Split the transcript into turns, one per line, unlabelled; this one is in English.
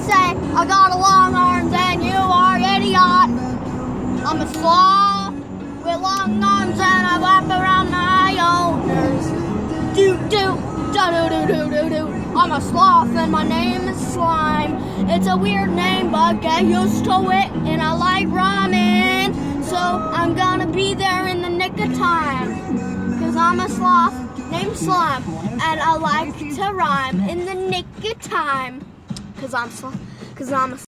say I got a long arms and you are an idiot. I'm a sloth with long arms and I wrap around my owners. Do-do-do-do-do-do-do. I'm a sloth and my name is Slime. It's a weird name but get used to it, and I like rhyming. So I'm gonna be there in the nick of time, 'cause I'm a sloth named Slime and I like to rhyme in the nick of time, 'cause I'm a